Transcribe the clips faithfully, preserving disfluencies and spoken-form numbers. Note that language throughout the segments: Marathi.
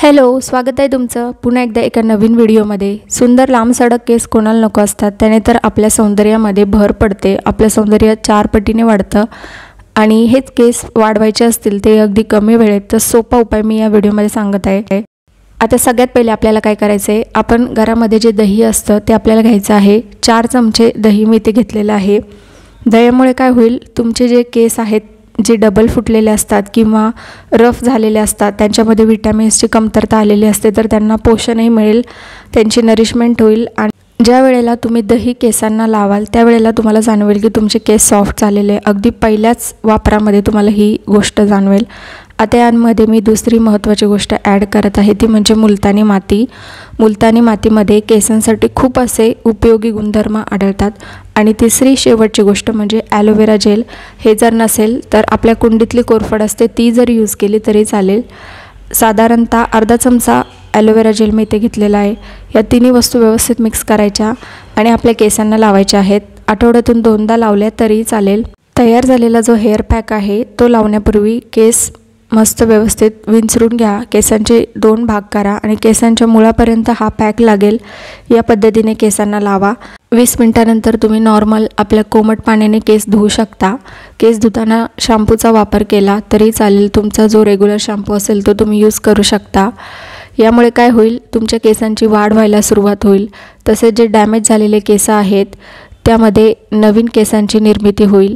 हॅलो, स्वागत आहे तुमचं पुन्हा एकदा एका नवीन व्हिडिओमध्ये। सुंदर लांब सडक केस कोणाला नको असतात, त्याने तर आपल्या सौंदर्यामध्ये भर पडते, आपलं सौंदर्य चार पटीने वाढतं। आणि हेच केस वाढवायचे असतील ते अगदी कमी वेळेत तर सोपा उपाय मी या व्हिडिओमध्ये सांगत आहे। आता सगळ्यात पहिले आपल्याला काय करायचं आहे, आपण घरामध्ये जे दही असतं ते आपल्याला घ्यायचं आहे। चार चमचे दही मी इथे घेतलेलं आहे। दह्यामुळे काय होईल, तुमचे जे केस आहेत जे डबल फुटलेले असतात किंवा रफ झालेले असतात, त्यांच्यामध्ये विटॅमिन्सची कमतरता आलेली असते, तर त्यांना पोषणही मिळेल, त्यांची नरिशमेंट होईल। आणि ज्या वेळेला तुम्ही दही केसांना लावाल त्यावेळेला तुम्हाला जाणवेल की तुमचे केस सॉफ्ट झालेले, अगदी पहिल्याच वापरामध्ये तुम्हाला ही गोष्ट जाणवेल। आता यामध्ये मी दुसरी महत्त्वाची गोष्ट ॲड करत आहे, ती म्हणजे मुलतानी माती। मुलतानी मातीमध्ये केसांसाठी खूप असे उपयोगी गुणधर्म आढळतात। आणि तिसरी शेवटची गोष्ट म्हणजे ॲलोवेरा जेल। हे जर नसेल तर आपल्या कुंडीतली कोरफड असते ती जर यूज केली तरी चालेल। साधारणतः अर्धा चमचा ॲलोवेरा जेल मी इथे घेतलेला आहे। या तिन्ही वस्तू व्यवस्थित मिक्स करायच्या आणि आपल्या केसांना लावायच्या आहेत। आठवड्यातून दोनदा लावल्या तरी चालेल। तयार झालेला जो हेअर पॅक आहे तो लावण्यापूर्वी केस मस्त व्यवस्थित विंचरून घ्या, केसांचे दोन भाग करा आणि केसांच्या मुळापर्यंत हा पॅक लागेल या पद्धतीने केसांना लावा। वीस मिनिटानंतर तुम्ही नॉर्मल आपल्या कोमट पाण्याने केस धुवू शकता। केस धुताना शॅम्पूचा वापर केला तरी चालेल, तुमचा जो रेग्युलर शॅम्पू असेल तो तुम्ही यूज करू शकता। यामुळे काय होईल, तुमच्या केसांची वाढ व्हायला सुरुवात होईल, तसेच जे डॅमेज झालेले केस आहेत त्यामध्ये नवीन केसांची निर्मिती होईल।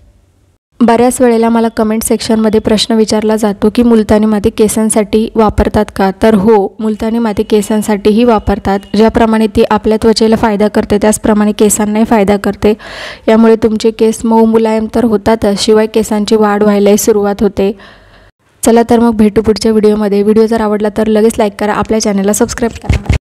बऱ्याच वेळेला मला कमेंट सेक्शनमध्ये प्रश्न विचारला जातो की मुलतानी माती केसांसाठी वापरतात का? तर हो, मुलतानी माती केसांसाठीही वापरतात। ज्याप्रमाणे ती आपल्या त्वचेला फायदा करते त्याचप्रमाणे केसांनाही फायदा करते। यामुळे तुमचे केस मऊ मुलायम तर होतातच, शिवाय केसांची वाढ व्हायलाही सुरुवात होते। चला तर मग भेटू पुढच्या व्हिडिओमध्ये। व्हिडिओ जर आवडला तर लगेच लाईक करा, आपल्या चॅनलला सबस्क्राईब करा।